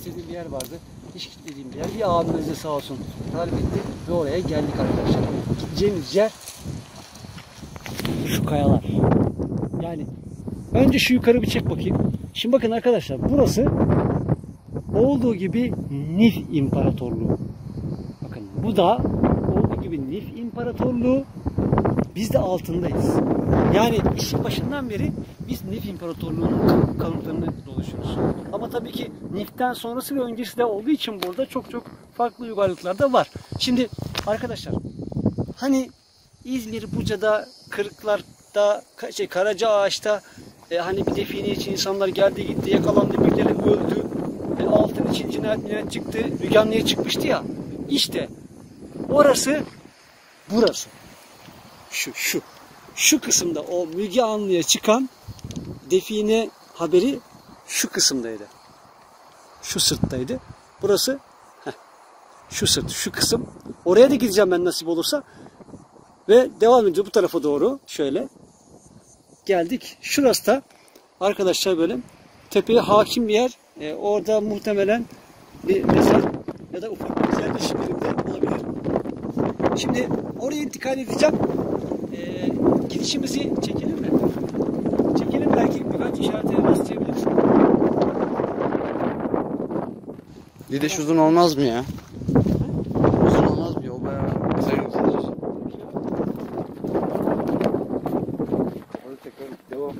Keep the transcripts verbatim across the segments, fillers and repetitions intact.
istediğim bir yer vardı. Hiç gitmediğim bir yer. Bir abimiz de sağ olsun tarif etti ve oraya geldik arkadaşlar. Gideceğimiz yer şu kayalar. Yani önce şu yukarı bir çek bakayım. Şimdi bakın arkadaşlar, burası olduğu gibi Nif İmparatorluğu. Bakın bu da olduğu gibi Nif İmparatorluğu. Biz de altındayız. Yani işin başından beri biz Nif İmparatorluğu'nun kalıntılarını dolaşıyoruz. Ama tabii ki Nif'ten sonrası ve öncesi de olduğu için burada çok çok farklı uygarlıklar da var. Şimdi arkadaşlar, hani İzmir, Buca'da, Kırıklar'da, şey, Karacaağaç'ta e, hani bir define için insanlar geldi gitti, yakalandı, birileri öldü. E, altın için cinayet cinayet çıktı, Müge çıkmıştı ya. İşte orası burası. Şu, şu. Şu kısımda o Müge Anlı'ya çıkan define haberi şu kısımdaydı. Şu sırttaydı. Burası heh, şu sırt, şu kısım. Oraya da gideceğim ben nasip olursa. Ve devam edeceğiz bu tarafa doğru. Şöyle geldik. Şurası da arkadaşlar böyle tepeye hakim bir yer. Ee, orada muhtemelen bir mezar ya da ufak bir yerleşim yerinde olabilir. Şimdi oraya intikal edeceğim. Ee, gidişimizi çekelim mi? Çekelim, belki birkaç işarete rastlayabiliriz. Gidiş uzun olmaz mı ya? Uzun olmaz mı? Yol bayağı sayın kısadır. Hadi tekrar devam.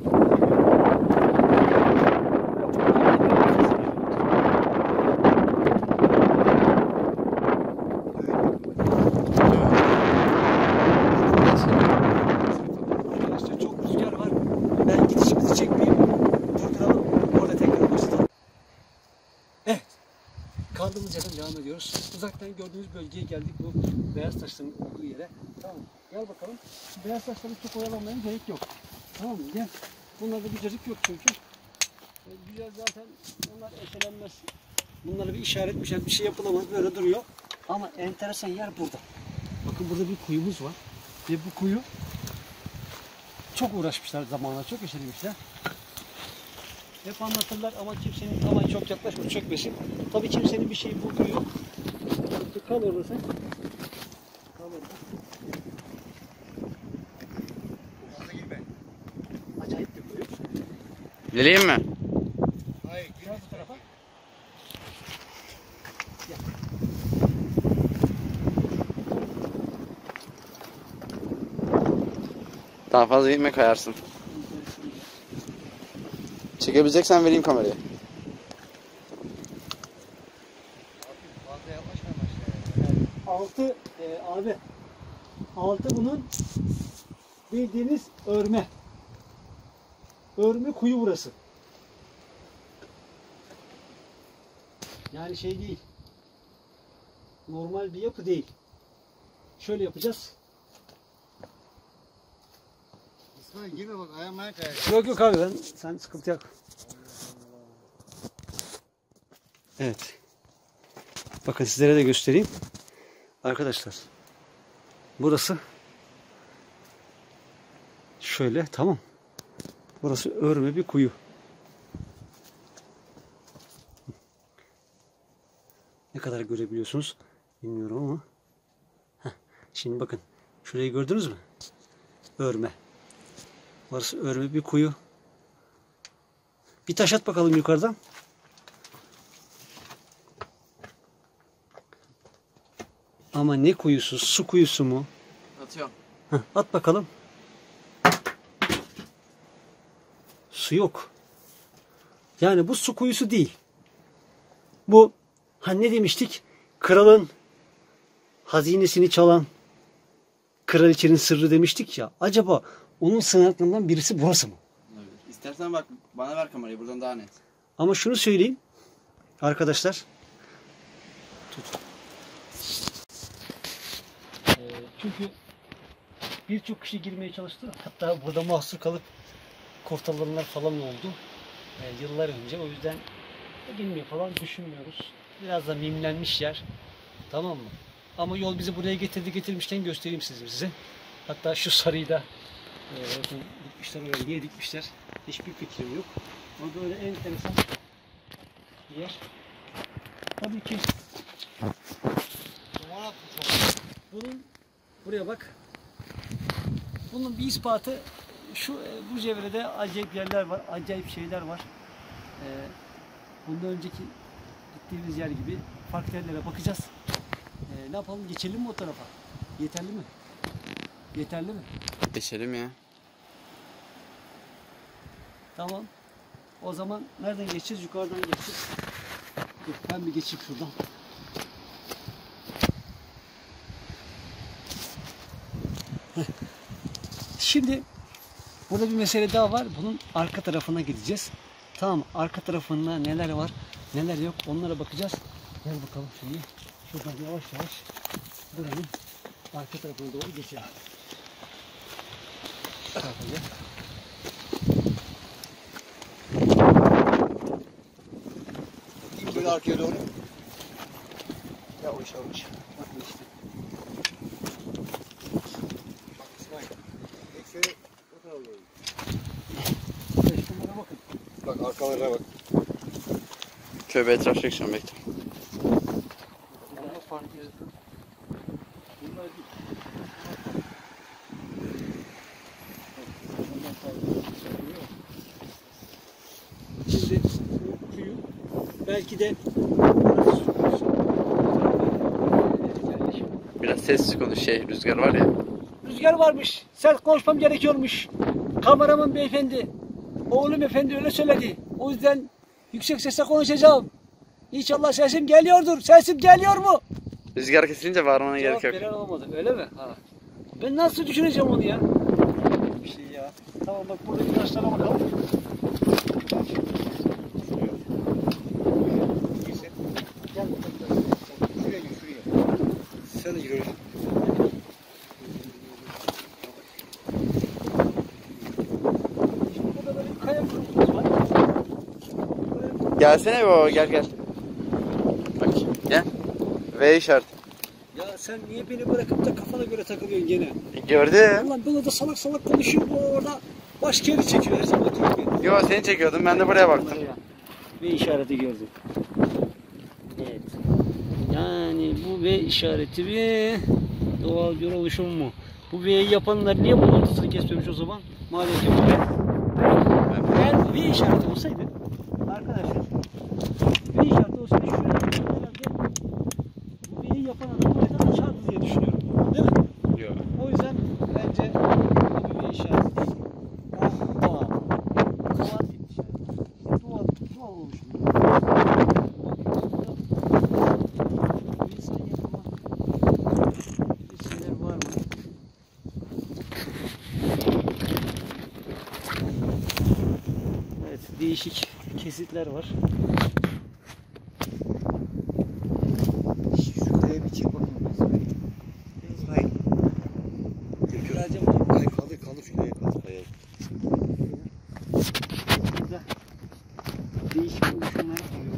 Kaldığımız devam ediyoruz. Uzaktan gördüğünüz bölgeye geldik, bu beyaz taşların olduğu yere. Tamam, gel bakalım. Şu beyaz taşları çok oyalanmaya gerek yok. Tamam mı? Gel. Bunlarda bir cacık yok çünkü. E, güzel zaten, onlar eşelenmez. Bunlara bir işaretmiş, bir şey yapılamaz, böyle duruyor. Ama enteresan yer burada. Bakın burada bir kuyumuz var. Ve bu kuyu çok uğraşmışlar zamanla, çok eşelemişler. Hep anlatırlar ama kimsenin aman çok yaklaşma, çökmesin. Tabii kimsenin bir şeyi bulduğu yok. Kal orada sen. Kal orada. Acayip bir kuyu. Geleyim mi? Hayır, biraz bu tarafa. Gel. Daha fazla gitme, kayarsın. Çekebileceksen vereyim kamerayı. Altı e, abi. Altı bunun bildiğiniz örme. Örme kuyu burası. Yani şey değil. Normal bir yapı değil. Şöyle yapacağız. İsmail girme bak, ayağım ayak kayar. Yok yok abi, ben sen sıkıntı yok. Evet. Bakın sizlere de göstereyim. Arkadaşlar. Burası şöyle, tamam. Burası örme bir kuyu. Ne kadar görebiliyorsunuz bilmiyorum ama. Heh. Şimdi bakın. Şurayı gördünüz mü? Örme. Burası örme bir kuyu. Bir taş at bakalım yukarıdan. Ama ne kuyusu? Su kuyusu mu? Atıyorum. Heh, at bakalım. Su yok. Yani bu su kuyusu değil. Bu, hani ne demiştik? Kralın hazinesini çalan kraliçenin sırrı demiştik ya. Acaba onun sığınaklarından birisi burası mı? Evet. İstersen bak, bana ver kamerayı, buradan daha net. Ama şunu söyleyeyim arkadaşlar. Tut. Ee, çünkü birçok kişi girmeye çalıştı. Hatta burada mahsur kalıp kurtarılanlar falan oldu. Ee, yıllar önce. O yüzden girmeyi falan düşünmüyoruz. Biraz da mimlenmiş yer. Tamam mı? Ama yol bizi buraya getirdi, getirmişken göstereyim size. size. Hatta şu sarıyı da e, bakın dikmişler oraya. Niye dikmişler? Hiçbir fikrim yok. Ama böyle enteresan bir yer. Tabii ki. Bunun buraya bak. Bunun bir ispatı şu bu çevrede acayip yerler var, acayip şeyler var. Ee, bundan önceki gittiğimiz yer gibi farklı yerlere bakacağız. Ee, ne yapalım? Geçelim mi o tarafa? Yeterli mi? Yeterli mi? Geçelim ya. Tamam. O zaman nereden geçeceğiz? Yukarıdan geçeceğiz. Dur, ben bir geçeyim şuradan. Şimdi burada bir mesele daha var. Bunun arka tarafına gideceğiz. Tamam, arka tarafında neler var, neler yok onlara bakacağız. Gel bakalım şimdi. Şuradan yavaş yavaş buranın arka tarafına doğru geçelim. Tarafa gel. Böyle arkaya doğru. Yavaş yavaş. Bak işte. Bak İsmail. Ekseri o tarafa doğru. Şunlara bakın. Bak arkalarına bak. Köbe etraf çekeceğim bekle. Bunlar farklı. Bunlar değil. Şimdi bu kuyu belki de Biraz sessiz konuş, şey rüzgar var ya. rüzgar varmış. Sert konuşmam gerekiyormuş. Kameraman beyefendi, oğlum efendi öyle söyledi. O yüzden yüksek sesle konuşacağım. İnşallah sesim geliyordur. Sesim geliyor mu? Rüzgar kesilince bağırmana Cevap gerek yok. veren olmadı. Öyle mi? Ha. Ben nasıl düşüneceğim onu ya? Bir şey ya. Tamam bak buradaki taşlara bakalım. Gel bakalım. Şuraya gir şuraya. Sen de gir oraya. Şimdi burada böyle bir kaya grubumuz var. Gelsene baba, gel gel. Bak gel. V işareti. Ya sen niye beni bırakıp da kafana göre takılıyorsun gene? Gördüm. Ulan böyle de salak salak konuşuyor bu orada. Başka yeri çekiyor her zaman gibi. Yo, seni çekiyordum, ben de buraya baktım. V işareti gördüm. Evet. Yani bu V işareti bir doğal bir oluşum mu? Bu V'yi yapanlar niye bunun ortasını kesmemiş o zaman? Maliyet yok. Eğer V işareti olsaydı arkadaşlar V işareti olsaydı şöyle herhalde bu V'yi yapan adam buradan açardı diye düşünüyorum. Değil mi? Yok. O yüzden bence bu bir V işareti değil. O doğal. Doğal bir işaret. Doğal, doğal oluşum. Bir saniye ama bir şeyler var mı? Evet, değişik kesitler var. Şuraya bir çek bakayım. İsmail. Güzelce Hayır kaldır kaldır şuraya kaldır. Hayır. burada değişik oluşumlar oluyor.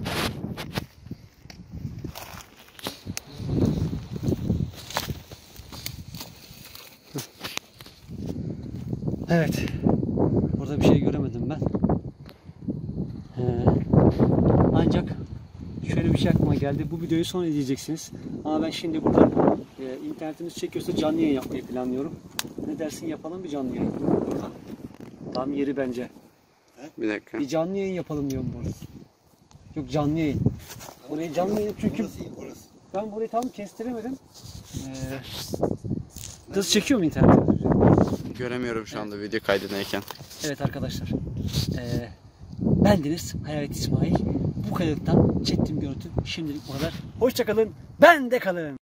Evet. Burada bir şey göremedim ben. Ee, ancak şöyle bir şey aklıma geldi. Bu videoyu sonra izleyeceksiniz. Ama ben şimdi burada e, internetimiz çekiyorsa canlı yayın yapmayı planlıyorum. Ne dersin, yapalım bir canlı yayın? Burada. Tam yeri bence. Bir dakika. Bir canlı yayın yapalım diyorum burada. Yok, canlı yayın. Burayı canlı yayın çünkü Burası iyi burası. ben burayı tam kestiremedim. Ee, nasıl çekiyor mu internette? Göremiyorum şu anda video kaydındayken. Evet arkadaşlar. Ee, bendeniz Hayalet İsmail. Bu kayalıktan çektiğim görüntü şimdilik bu kadar. Hoşçakalın. Ben de kalın.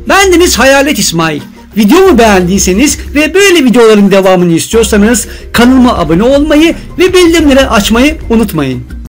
Bendeniz Hayalet İsmail. Videomu beğendiyseniz ve böyle videoların devamını istiyorsanız kanalıma abone olmayı ve bildirimleri açmayı unutmayın.